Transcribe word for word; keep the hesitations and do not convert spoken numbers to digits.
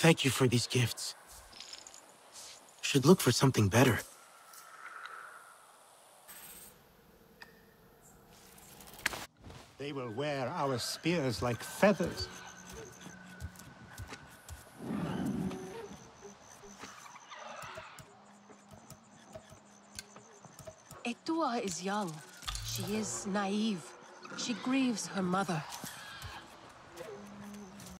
Thank you for these gifts. Should look for something better. They will wear our spears like feathers. Etua is young. She is naive. She grieves her mother.